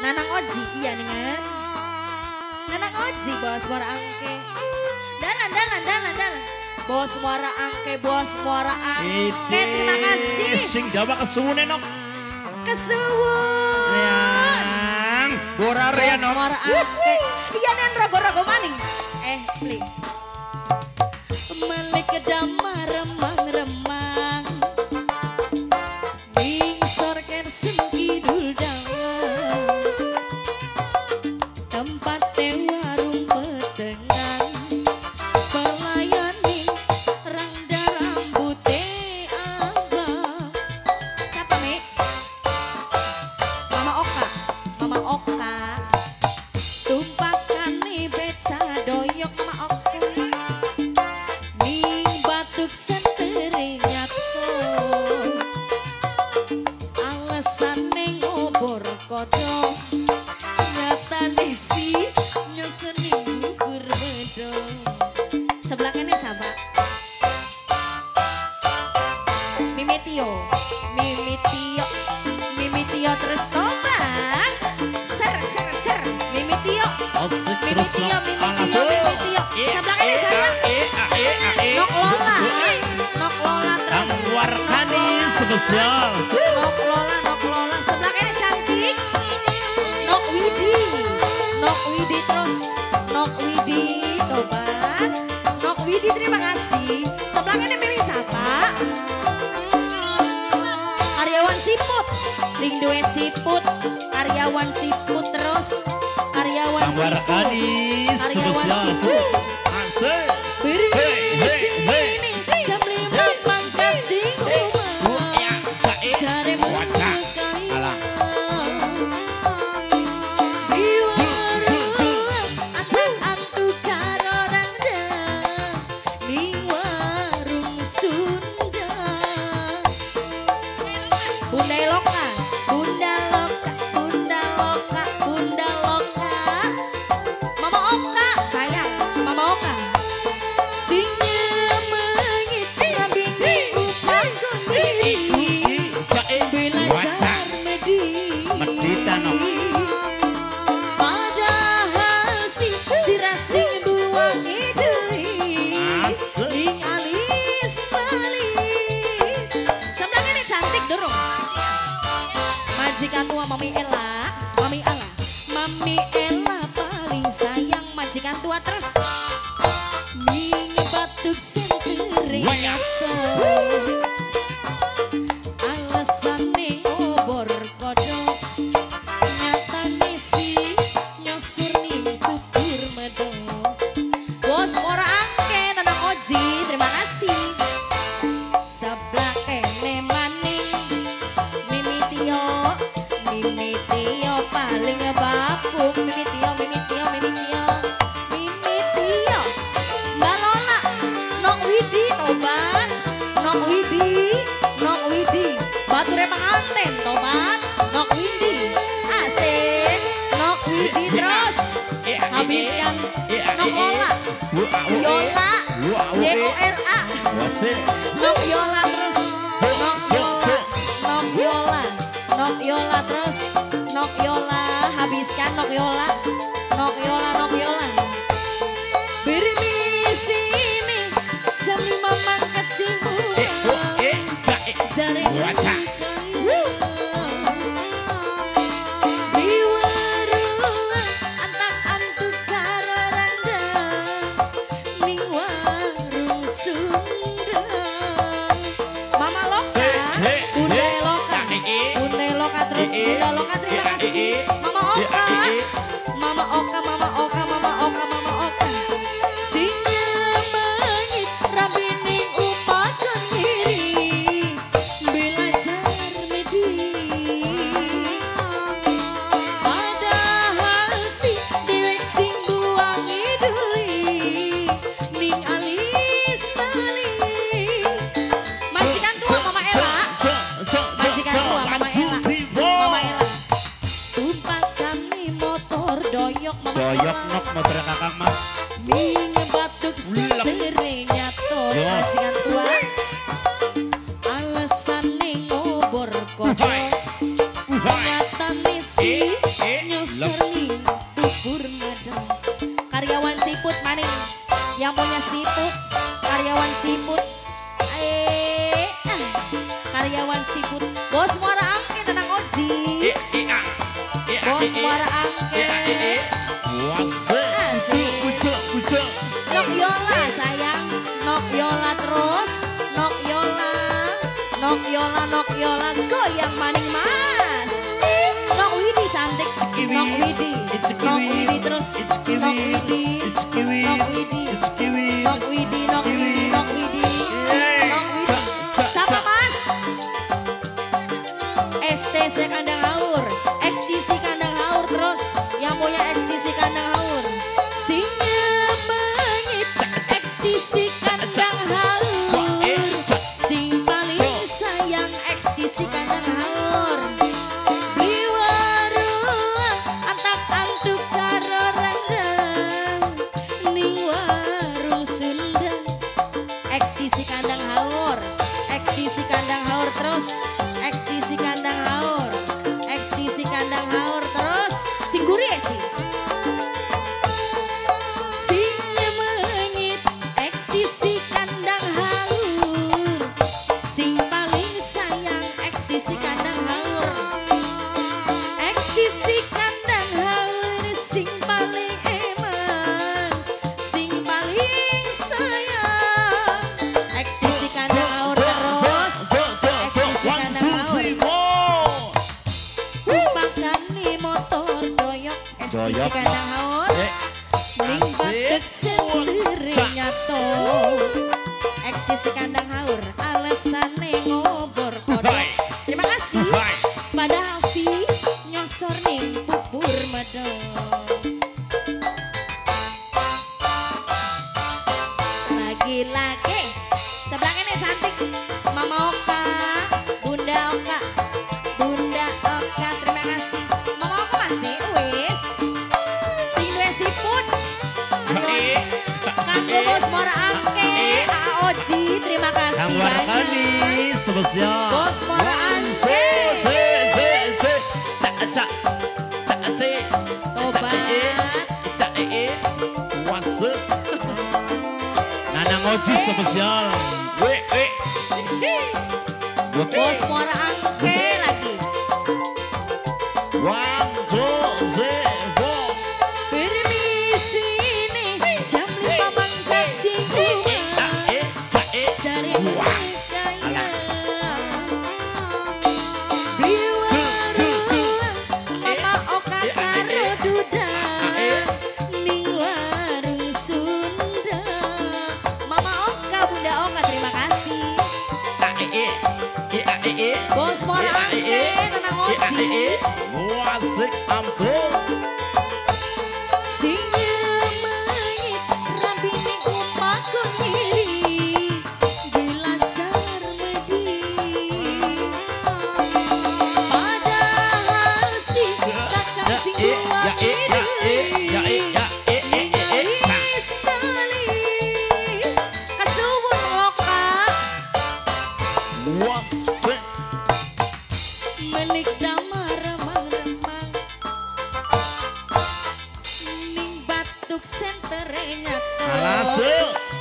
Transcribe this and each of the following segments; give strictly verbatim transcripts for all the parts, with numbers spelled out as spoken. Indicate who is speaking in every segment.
Speaker 1: Nanang Oji, iya nih kan. Nanang Oji, bos muara angke. Dalan, dalan, dalan, dalan. Bos muara angke, bos muara angke. Terima kasih.
Speaker 2: Sing dawa kesuwun enok.
Speaker 1: Kesuwun.
Speaker 2: Yang borare
Speaker 1: Bos
Speaker 2: enok.
Speaker 1: muara angke. Iya nen rogo-rogo maning. Eh, beli. Malik kedama remang-remang. Mingsor kersen kidul dawang. Tempat warung petengan. Pelayani rangda rambute abang. Siapa Mi? Mama Oka. Mama Oka. Tumpakan nih beca doyok Mama Oka. Ning batuk sentere nyato. Alasan ngobor kodok. Nyatane si nyeseni gugur bedong. Sebelah kene sahabat. Mimitio, Mimitio, Mimitio terus tombak. Ser, ser, ser, Mimitio,
Speaker 2: Asik terus
Speaker 1: Mimitio,
Speaker 2: nok.
Speaker 1: Mimitio, Mimitio. Sebelah kene sayang. Nok Lola, Nok Lola terus.
Speaker 2: Angwarkani spesial.
Speaker 1: Nok Lola, Nok Lola. Sebelah kene cantik. Nok Widi, Nok Widi terus. Nok Widi, tobat. Nok Widi terima kasih. Sebelah kene Mimi siapa? Karyawan siput, sing duwe siput. Karyawan siput terus. Karyawan siput.
Speaker 2: Angwarkani
Speaker 1: Karyawan
Speaker 2: spesial.
Speaker 1: siput.
Speaker 2: Asik.
Speaker 1: Beri
Speaker 2: Hey, hey, hey.
Speaker 1: sini jam lima pangkat sing rumah.
Speaker 2: Ya, jae.
Speaker 1: Jare
Speaker 2: Wajah.
Speaker 1: melukai
Speaker 2: Alah.
Speaker 1: di
Speaker 2: Jul, jul, jul.
Speaker 1: warung antak-antuk karo randang ning warung Sunda. Bunda Loka, Bunda Loka, Bunda Loka, Bunda Loka. Mama Oka, sayang, Mama Oka. Sing nyemengit rabini upah kondiri.
Speaker 2: Jae. Wajah.
Speaker 1: Belajar medi.
Speaker 2: Medita, no.
Speaker 1: Padahal si sirah sing duang idei.
Speaker 2: Asik.
Speaker 1: Ing alis bali. Sebelah ini cantik dorong. Majikan tua Mami Ella, Mami Ella, Mami Ella paling sayang majikan tua terus. Ning batuk sentere
Speaker 2: Waya.
Speaker 1: Alasane ngobor kodok. Nyatane si nyosur ning kubur medok. Bos ora angke Nanang Oji, terima kasih. Sebelah kene maning Mimitio, Mimitio paling babuk. Mimitio, Mimitio, Mimitio, Mimitio. Mbak Lola, Nok Widi tobat, Nok Widi, Nok Widi. Bature panganten tobat, Nok Widi. Asik, Nok Widi terus. Habiskan Nok Lola, Yola, Y O L A.
Speaker 2: Wasik.
Speaker 1: Nok Yola terus. Nok Yola. Nok Yola. Nok Yola terus. Nok Yola. Habiskan Nok Yola. Nok Yola. Nok Yola. Beri sini. Jam lima mangkat sing
Speaker 2: Eh, oh, eh, jae.
Speaker 1: Jare
Speaker 2: Wajah.
Speaker 1: di warung antak-antuk karo randang ning warung Sunda. Mama Loka,
Speaker 2: Hey, hey,
Speaker 1: Bunda
Speaker 2: hey.
Speaker 1: Loka,
Speaker 2: Ya, eh, eh.
Speaker 1: Bunda Loka terus,
Speaker 2: Eh, eh.
Speaker 1: Bunda Loka terima
Speaker 2: Ya, eh,
Speaker 1: kasih.
Speaker 2: eh.
Speaker 1: Mama Oka,
Speaker 2: Ya, eh, eh.
Speaker 1: Mama Oka, Mama Oka, Mama Oka, Mama Oka. Sing nyemengit rabini upah kemiri. Belajar medi. Padahal si dewek sing buang idui. Ning alis bali. Majikan tua Mama Ella. Majikan tua Mama Ella. Mama Ella. Tumpak kami motor doyok Mama
Speaker 2: Doyok
Speaker 1: Ella.
Speaker 2: nok motor kakak mah.
Speaker 1: Ming batuk setere nyato.
Speaker 2: Jos.
Speaker 1: Majikan tua. Alasan ngobor kodok.
Speaker 2: Uhai.
Speaker 1: Nyata misi
Speaker 2: Eh, eh.
Speaker 1: nyosor nih bubur madang. Karyawan siput maning, yang punya siput, karyawan siput. Eh, ah. Karyawan siput, bos muara angke tenang oji. Bos muara angke. Asik. Nok Yola sayang, Nok Yola terus, Nok Yola, Nok Yola, Nok Yola, goyang maning mas. Nok Widi cantik, Nok Widi, Nok Widi terus, Nok Widi, Nok Widi, Nok Widi, Nok Widi, Nok Widi, Nok Widi. Siapa mas? S T C Kandang Haur, X T C Kandang Haur terus, yang punya X T C Kandang Haur. Singa mangit, X T C Kandang Haur, sing paling sayang X T C Kandang Haur. Di warung antak antuk karo rendang, ning warung Sunda. X T C Kandang Haur, X T C Kandang Haur terus, X T C Kandang Haur, X T C Kandang Haur terus, singguri ya sih. Singa mangit, X T C Kandang Haur, sing paling sayang X T C Kandang Haur. X T C Kandang Haur, sing paling eman, sing paling sayang X T C Kandang Haur terus, X T C Kandang Haur. Pakani motor doyok X T C Kandang Haur, ning batuk sendiri nyato. X T C Kandang Haur, alesane ngobor kodok. Terima kasih, padahal si nyosor ning bubur madang. Lagi-lagi sebelah ini cantik, Mama Oka, Bunda Oka, Bunda Oka, terima kasih. Mama Oka masih wis. Sing duwe siput. Kanggo bos Muara Angke, A O J, terima kasih
Speaker 2: Kang
Speaker 1: banyak.
Speaker 2: Warkani spesial.
Speaker 1: Bos Muara Angke.
Speaker 2: C C C cak cak cak C
Speaker 1: Tobat.
Speaker 2: cak E wase. Nanang Oji spesial. We we.
Speaker 1: Bos Muara Angke lagi.
Speaker 2: One two three four.
Speaker 1: Permisi nih, jam lima mangkat sing rumah.
Speaker 2: E cak E.
Speaker 1: Cari kaya. Di warung Mama Oka karo Duda, ning warung Sunda. Mama Oka, Bunda Oka, terima kasih.
Speaker 2: A E E. E A E E.
Speaker 1: Bos Muara Angke, Nenang Oji.
Speaker 2: Wasik ampun.
Speaker 1: Singa mangit, rampine omah kok ngiri, belajar medi. Padahal si kakak sing tua ini nangis sekali. Kasuwun Oka,
Speaker 2: Wasik.
Speaker 1: menik damar remang-remang, ning batuk sentere nyato.
Speaker 2: Alaju.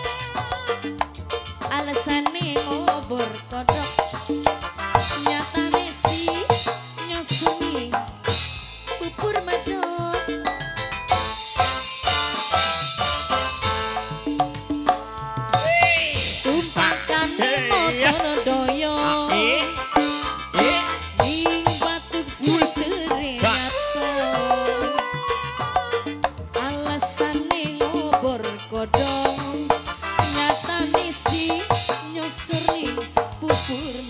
Speaker 1: Alesane ngobor kodok, nyatane si nyosoni bubur medok. Tumpakane motor doyo,
Speaker 2: E E.
Speaker 1: ning batuk sentere nyato. Alesane ngobor kodok, nyatane si nyosor ning bubur